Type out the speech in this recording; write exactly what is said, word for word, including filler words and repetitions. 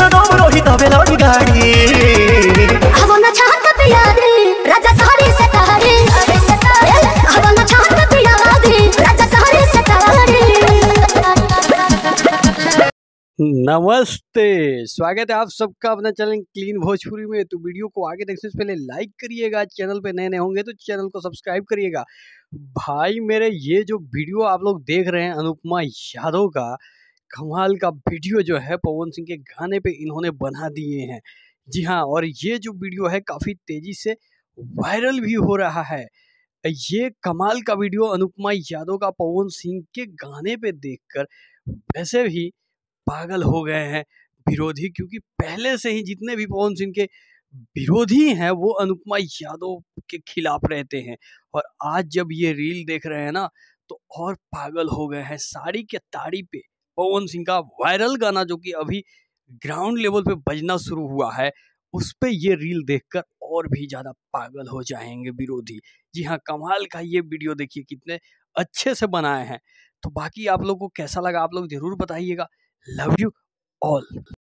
तो दम रही तबे लड़ी गाड़ी अब न चाहत पिया दे राजा सारी सतारे अब न चाहत पिया दे राजा सारी सतारे। नमस्ते, स्वागत है आप सबका अपना चैनल क्लीन भोजपुरी में। तो वीडियो को आगे देखने से पहले लाइक करिएगा, चैनल पे नए नए होंगे तो चैनल को सब्सक्राइब करिएगा। भाई मेरे ये जो वीडियो आप लोग देख रहे हैं अनुपमा यादव का, कमाल का वीडियो जो है पवन सिंह के गाने पे इन्होंने बना दिए हैं। जी हाँ, और ये जो वीडियो है काफ़ी तेज़ी से वायरल भी हो रहा है। ये कमाल का वीडियो अनुपमा यादव का पवन सिंह के गाने पे देखकर वैसे भी पागल हो गए हैं विरोधी, क्योंकि पहले से ही जितने भी पवन सिंह के विरोधी हैं वो अनुपमा यादव के खिलाफ रहते हैं। और आज जब ये रील देख रहे हैं ना तो और पागल हो गए हैं। साड़ी के ताड़ी पे पवन सिंह का वायरल गाना जो कि अभी ग्राउंड लेवल पे बजना शुरू हुआ है, उस पे ये रील देखकर और भी ज़्यादा पागल हो जाएंगे विरोधी। जी हाँ, कमाल का ये वीडियो देखिए कितने अच्छे से बनाए हैं। तो बाकी आप लोग को कैसा लगा आप लोग ज़रूर बताइएगा। Love you all.